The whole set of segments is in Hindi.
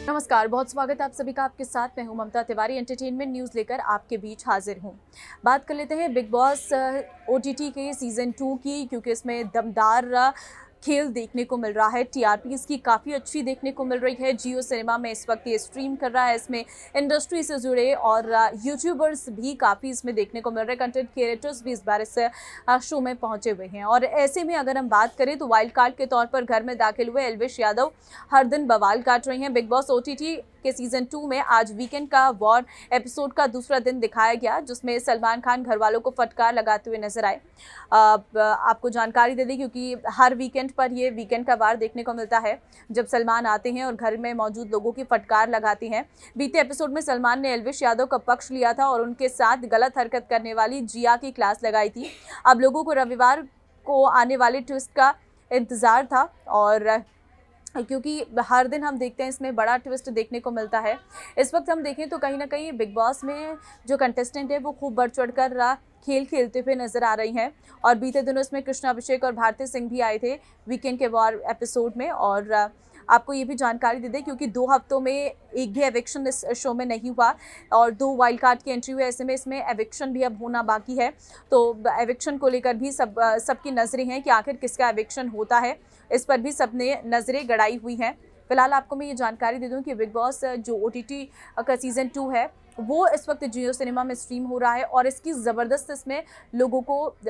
नमस्कार, बहुत स्वागत है आप सभी का। आपके साथ मैं हूं ममता तिवारी। एंटरटेनमेंट न्यूज़ लेकर आपके बीच हाजिर हूं। बात कर लेते हैं बिग बॉस ओटीटी के सीज़न 2 की, क्योंकि इसमें दमदार खेल देखने को मिल रहा है। टीआरपी इसकी काफ़ी अच्छी देखने को मिल रही है। जियो सिनेमा में इस वक्त ये स्ट्रीम कर रहा है। इसमें इंडस्ट्री से जुड़े और यूट्यूबर्स भी काफ़ी इसमें देखने को मिल रहे हैं। कंटेंट क्रिएटर्स भी इस बार इस शो में पहुंचे हुए हैं। और ऐसे में अगर हम बात करें तो वाइल्ड कार्ड के तौर पर घर में दाखिल हुए एल्विश यादव हर दिन बवाल काट रही हैं। बिग बॉस ओटीटी के सीज़न 2 में आज वीकेंड का वॉर एपिसोड का दूसरा दिन दिखाया गया, जिसमें सलमान खान घर वालों को फटकार लगाते हुए नजर आए। आपको जानकारी दे दें, क्योंकि हर वीकेंड पर ये वीकेंड का वार देखने को मिलता है, जब सलमान आते हैं और घर में मौजूद लोगों की फटकार लगाते हैं। बीते एपिसोड में सलमान ने एल्विश यादव का पक्ष लिया था और उनके साथ गलत हरकत करने वाली जिया की क्लास लगाई थी। अब लोगों को रविवार को आने वाले ट्विस्ट का इंतजार था, और क्योंकि हर दिन हम देखते हैं इसमें बड़ा ट्विस्ट देखने को मिलता है। इस वक्त हम देखें तो कहीं ना कहीं बिग बॉस में जो कंटेस्टेंट है वो खूब बढ़ चढ़ कर खेल खेलते हुए नजर आ रही हैं। और बीते दिनों इसमें कृष्णा अभिषेक और भारती सिंह भी आए थे वीकेंड के वॉर एपिसोड में। और आपको ये भी जानकारी दे दें, क्योंकि 2 हफ्तों में एक भी एविक्शन इस शो में नहीं हुआ और 2 वाइल्ड कार्ड की एंट्री हुई। ऐसे में इसमें एविक्शन भी अब होना बाकी है। तो एविक्शन को लेकर भी सबकी नज़रें हैं कि आखिर किसका एविक्शन होता है। इस पर भी सबने नज़रें गड़ाई हुई हैं। फिलहाल आपको मैं ये जानकारी दे दूं कि बिग बॉस जो ओटीटी का सीज़न 2 है वो इस वक्त जियो सिनेमा में स्ट्रीम हो रहा है। और इसकी ज़बरदस्त इसमें लोग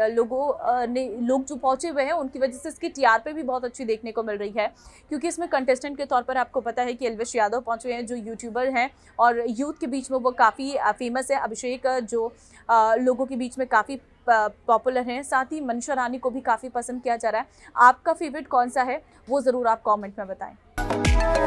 जो पहुंचे हुए हैं उनकी वजह से इसकी टीआरपी भी बहुत अच्छी देखने को मिल रही है। क्योंकि इसमें कंटेस्टेंट के तौर पर आपको पता है कि एल्विश यादव पहुंचे हैं, जो यूट्यूबर हैं और यूथ के बीच में वो काफ़ी फेमस है। अभिषेक जो लोगों के बीच में काफ़ी पॉपुलर हैं। साथ ही मनीषा रानी को भी काफ़ी पसंद किया जा रहा है। आपका फेवरेट कौन सा है वो ज़रूर आप कमेंट में बताएं।